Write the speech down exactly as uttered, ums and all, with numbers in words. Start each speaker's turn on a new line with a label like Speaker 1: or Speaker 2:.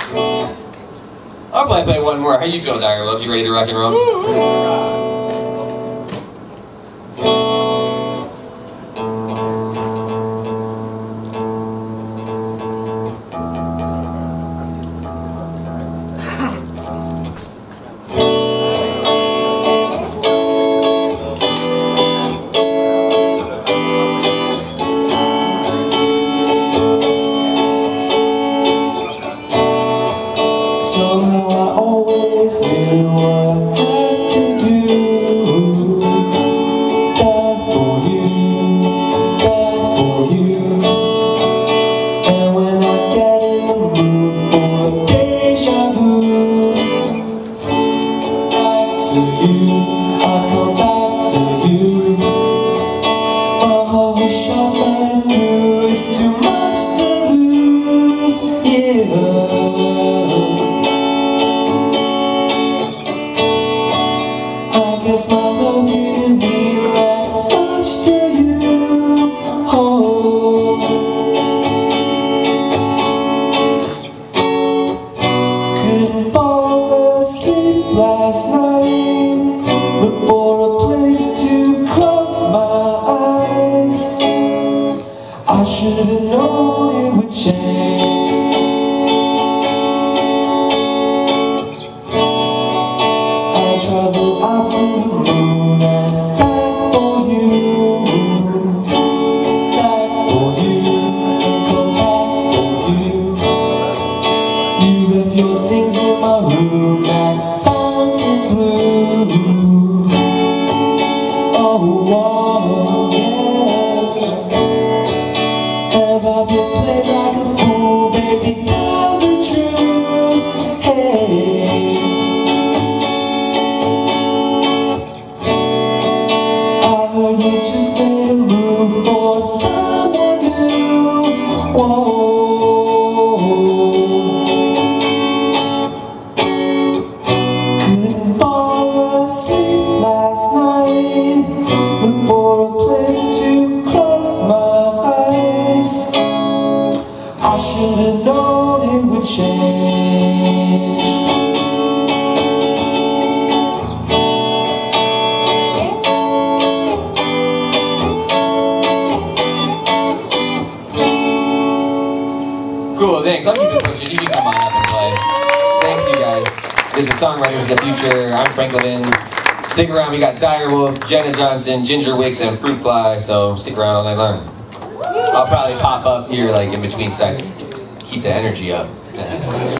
Speaker 1: I'll probably play one more. How you feel, Dire Wolves? You ready to rock and roll?
Speaker 2: Somehow I always knew what I had to do. Die for you, die for you. And when I get in the mood for a deja vu, back to you, I come back to you. My heart was shot by you, it's too much to lose, yeah. I guess my love didn't mean that much to you. Oh, couldn't fall asleep last night. Look for a place to close my eyes. I should have known it would change. I travel out to the moon and back for you, back for you, and come back for you. You left your things in my room at Fontainebleau. Oh, oh, yeah. Have I been played like a fool, baby? Tell the truth, hey. You just made a move for someone new. Whoa. Couldn't fall asleep last night. Look for a place to close my eyes. I should have known it would change.
Speaker 1: Cool, thanks. I'll keep it pushing. You can come on up and play. Thanks, you guys. This is Songwriters of the Future. I'm Frank Levin. Stick around. We got Dire Wolf, Jenna Johnson, Ginger Wixx and Fruitfly. So stick around all night long. I'll probably pop up here like in between sets. Keep the energy up.